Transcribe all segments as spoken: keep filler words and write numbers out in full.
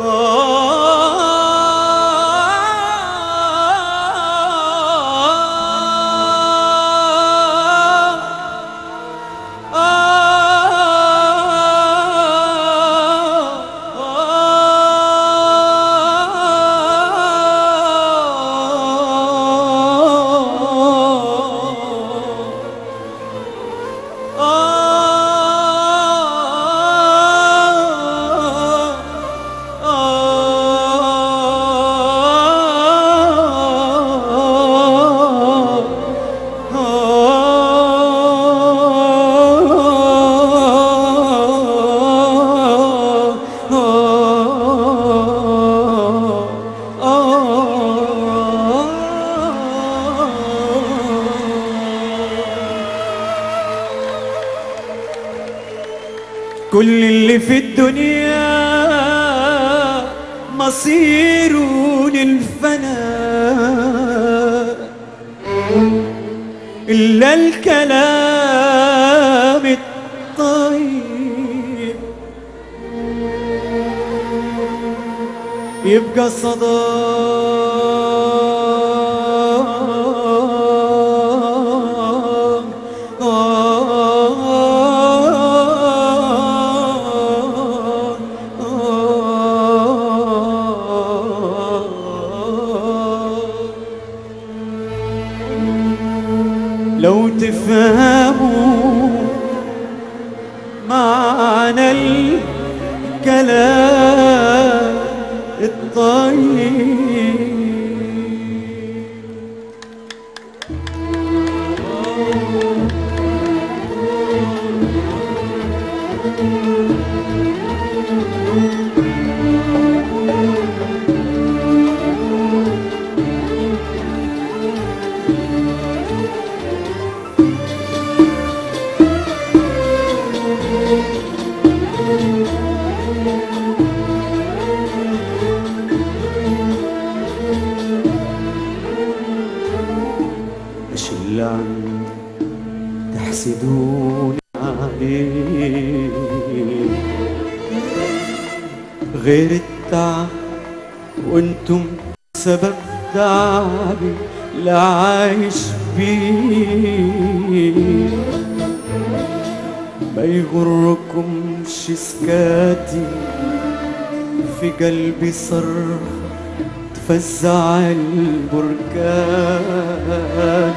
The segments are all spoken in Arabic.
كل اللي في الدنيا مصيره للفناء إلا الكلام الطيب يبقى صدى. لو تفهموا معنى الكلام الطيب مش اللي عم تحسدوني عليه غير التعب وانتم سبب تعبي اللي عايش بيه. ما يغركمش سكاتي في قلبي صرخة تفزع البركان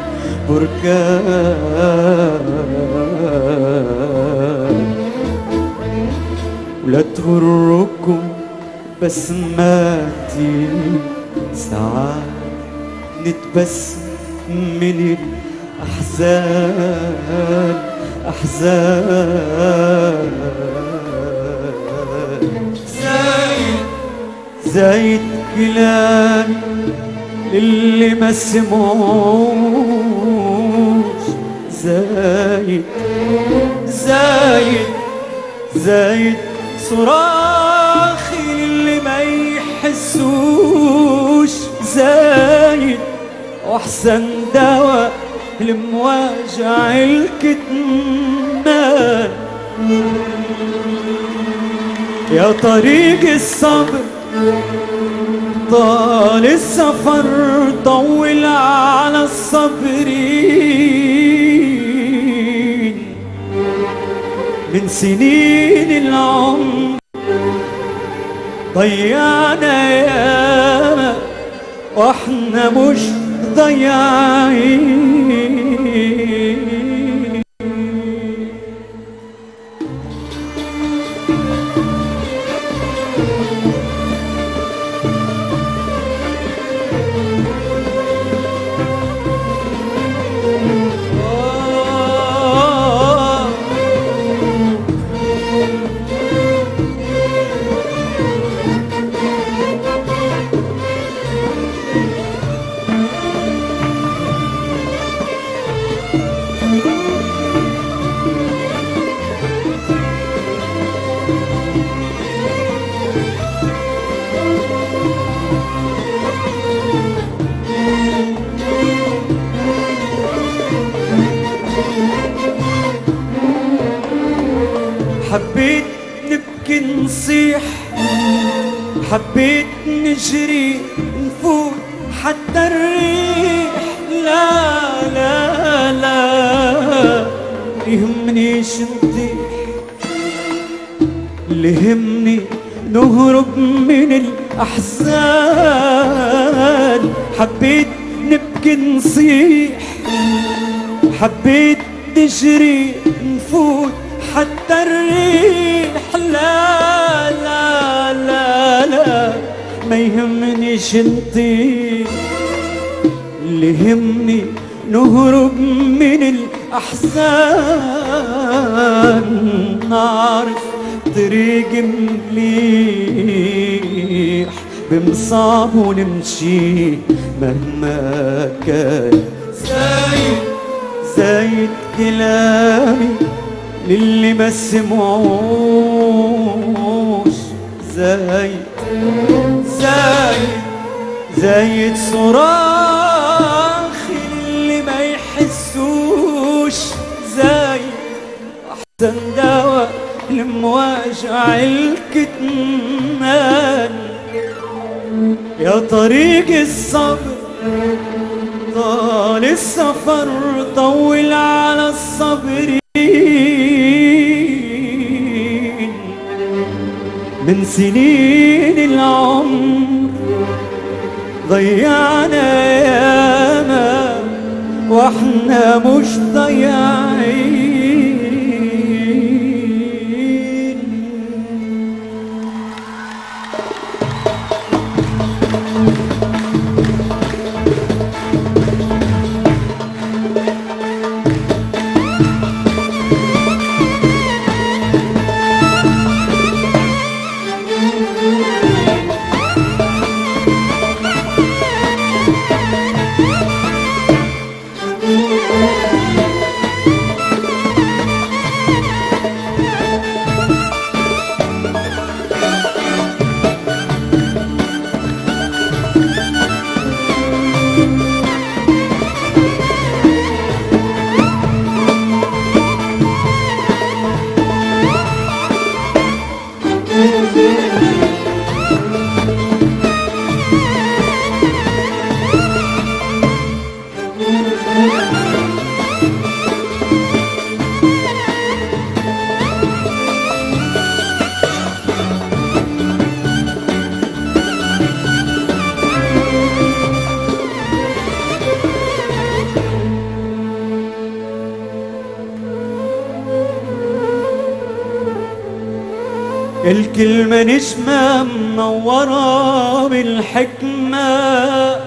بركان. ولا تغركم بسماتي ساعات نتبسم من الأحزان أحزان. زايد زايد كلامي للي ما سمعوش زايد زايد زايد صراخي للي ما يحسوش زايد واحسن دواء لمواجع الكتمان. يا طريق الصبر طال السفر طول على الصابرين من سنين العمر ضيعنا ياما واحنا مش ضيعين. حبيت نبكي نصيح حبيت نجري نفوت حتى الريح، لا لا لا يهمنيش نطيح، اللي يهمني نهرب من الأحزان. حبيت نبكي نصيح، حبيت نجري نفوت حتى الريح، لا لا لا لا ما يهمنيش نطيح، اللي يهمني نهرب من الأحزان. نعرف طريق مليح بمصاب ونمشي مهما كان. زايد زايد كلامي للي ما سمعوش، زايد زايد زايد صراخ اللي ما يحسوش، زايد أحسن دواء لمواجع الكتمان. يا طريق الصبر طال السفر، طول على الصابرين، من سنين العمر ضيعنا ياما واحنا مش ضياعين. الكلمة نجمة منورة بالحكمة،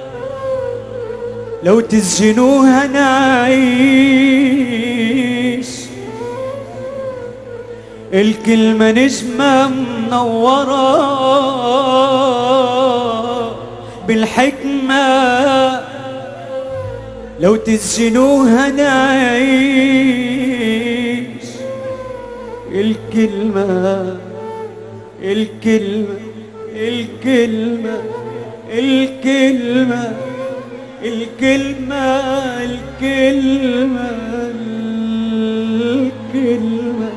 لو تسجنوها نعيش. الكلمة نجمة منورة بالحكمة، لو تسجنوها نعيش. الكلمة الكلمة الكلمة الكلمة الكلمة الكلمة الكلمة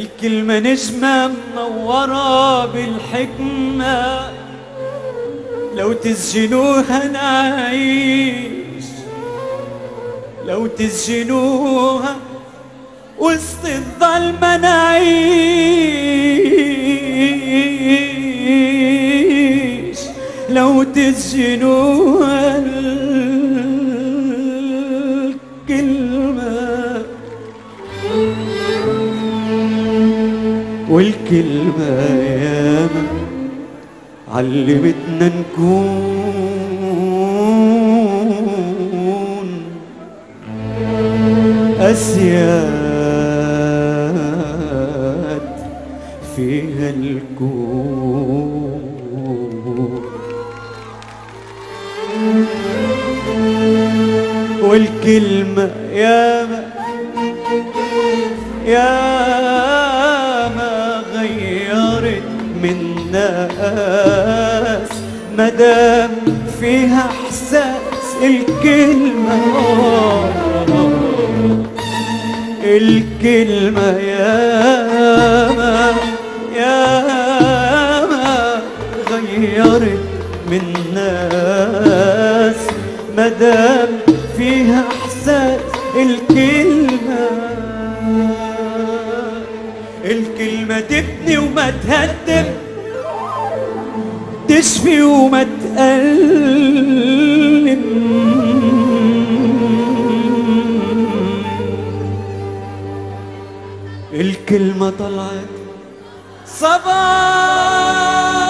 الكلمة نجمة منورة بالحكمة، لو تسجنوها نعيش، لو تسجنوها وسط الظلمة نعيش، لو تسجنوها الكلمة، والكلمة ياما علمتنا نكون أسياد فيها الكون، والكلمة ياما ياما غيرت من ناس، مدام فيها احساس الكلمة، الكلمة ياما ياما غيرت من ناس، مدام فيها احساس الكلمة، الكلمة تبني وما تهدم، تشفي وما تألم، الكلمة طلعت صباح